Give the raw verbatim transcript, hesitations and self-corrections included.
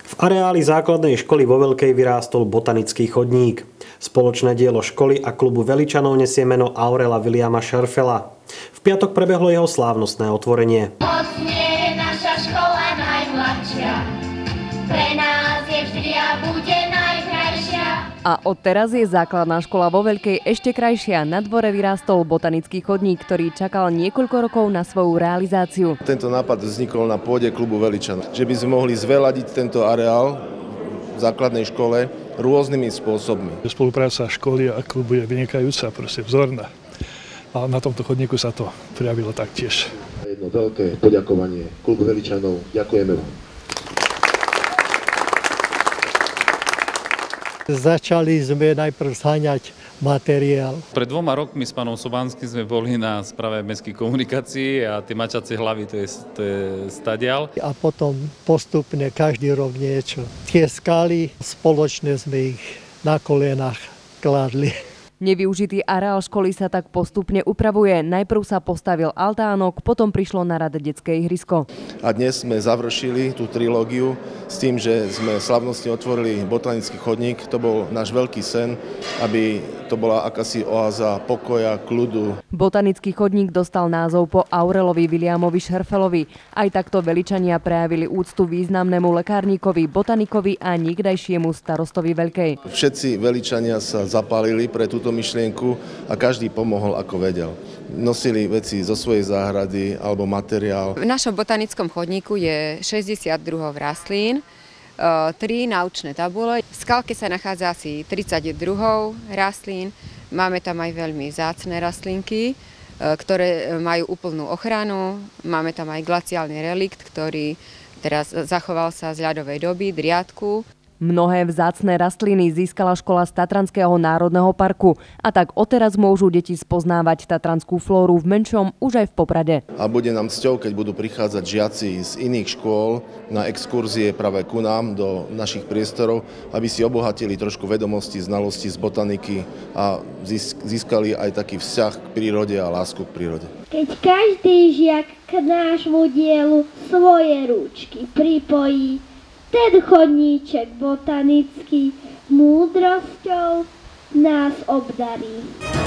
V areáli základnej školy vo Veľkej vyrástol botanický chodník. Spoločné dielo školy a klubu Veličanov nesie meno Aurela Williama Šerfela. V piatok prebehlo jeho slávnostné otvorenie. Moc nie je naša škola najmladšia, pre nás je vždy a bude najkrajšia. A odteraz je základná škola vo Veľkej ešte krajšia. Na dvore vyrástol botanický chodník, ktorý čakal niekoľko rokov na svoju realizáciu. Tento nápad vznikol na pôde klubu Veličanov, že by sme mohli zveladiť tento areál v základnej škole rôznymi spôsobmi. Spolupráca školy a klubu je vynikajúca, proste vzorná. A na tomto chodníku sa to prijavilo taktiež. Jedno veľké poďakovanie klubu Veličanov. Ďakujeme vám. Začali sme najprv zháňať materiál. Pred dvoma rokmi s pánom Sobánskym sme boli na správe mestských komunikácií a tie mačacie hlavy, to je, to je stadial. A potom postupne každý rok niečo. Tie skaly spoločne sme ich na kolenách kladli. Nevyužitý areál školy sa tak postupne upravuje. Najprv sa postavil altánok, potom prišlo na rad detské ihrisko. A dnes sme završili tú trilógiu s tým, že sme slavnostne otvorili botanický chodník. To bol náš veľký sen, aby to bola akási oáza pokoja, kľudu. Botanický chodník dostal názov po Aurelovi Williamovi Šerfelovi. Aj takto Veličania prejavili úctu významnému lekárnikovi, botanikovi a nikdajšiemu starostovi Veľkej. Všetci Veličania sa zapálili pre túto myšlienku a každý pomohol, ako vedel. Nosili veci zo svojej záhrady alebo materiál. V našom botanickom chodníku je šesťdesiat druhov rastlín, tri naučné tabule. V skalke sa nachádza asi tridsať druhov rastlín. Máme tam aj veľmi vzácne rastlinky, ktoré majú úplnú ochranu. Máme tam aj glaciálny relikt, ktorý teraz zachoval sa z ľadovej doby, driadku. Mnohé vzácne rastliny získala škola z Tatranského národného parku a tak odteraz môžu deti spoznávať tatranskú flóru v menšom už aj v Poprade. A bude nám cťou, keď budú prichádzať žiaci z iných škôl na exkurzie práve ku nám do našich priestorov, aby si obohatili trošku vedomosti, znalosti z botaniky a získali aj taký vzťah k prírode a lásku k prírode. Keď každý žiak k nášmu dielu svoje rúčky pripojí, ten chodníček botanický múdrosťou nás obdarí.